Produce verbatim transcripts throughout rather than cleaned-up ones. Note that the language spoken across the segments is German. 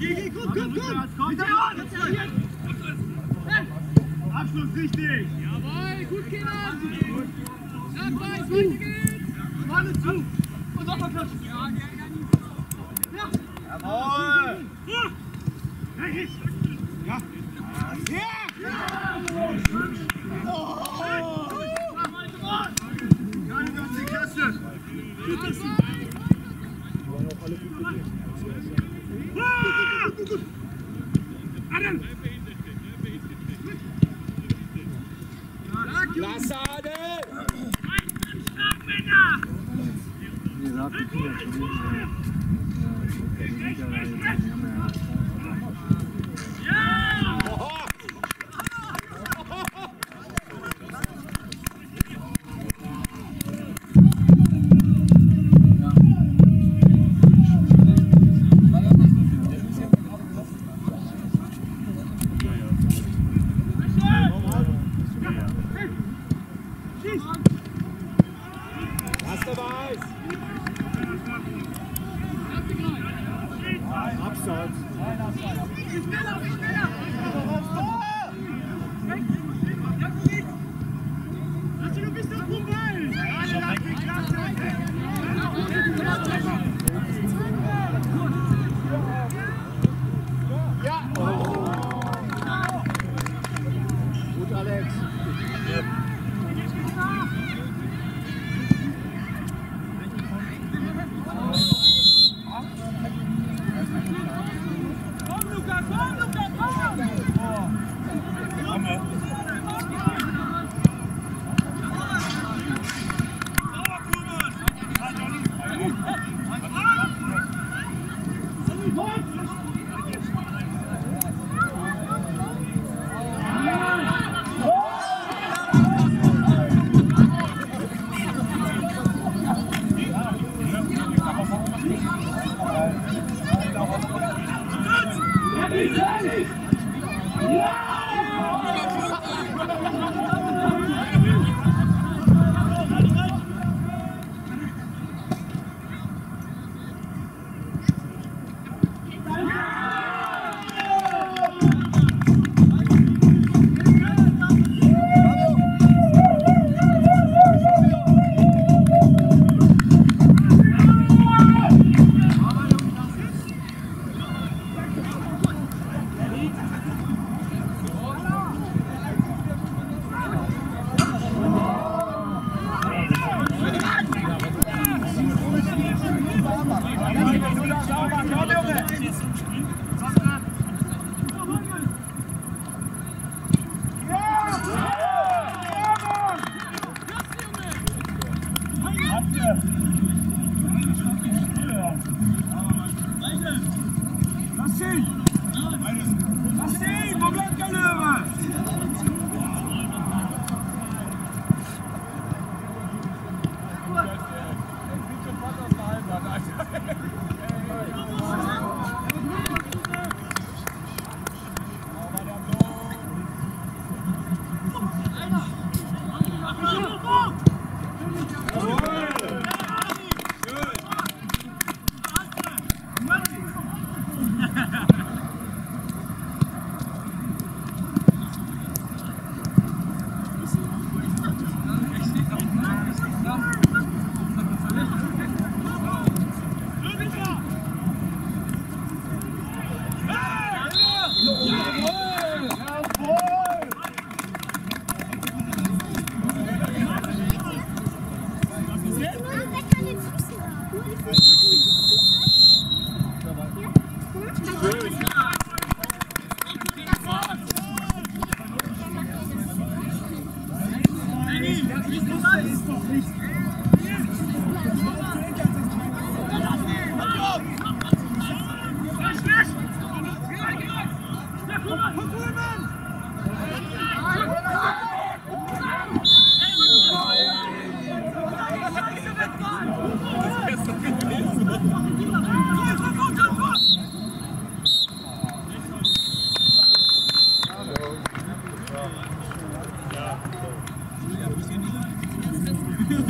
Gigi, komm, komm, komm! Abschluss richtig! Jawohl, gut gehen! Nach weiß, weiter geht's! Vorne zu! Und auf der Platz! Ja, ja! Jawohl! Ja! Ja! Ja! Oh! Keine ganze Klasse! Gut, dass Sie... Gut, gut! Adam! Klasse, Adel! Stark, Männer! Wie gesagt, die Kinder Ja!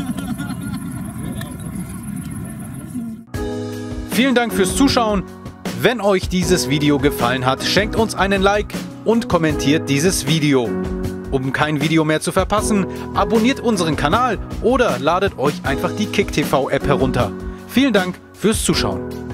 Vielen Dank fürs Zuschauen. Wenn euch dieses Video gefallen hat, schenkt uns einen Like und kommentiert dieses Video. Um kein Video mehr zu verpassen, abonniert unseren Kanal oder ladet euch einfach die KickTV App herunter. Vielen Dank fürs Zuschauen.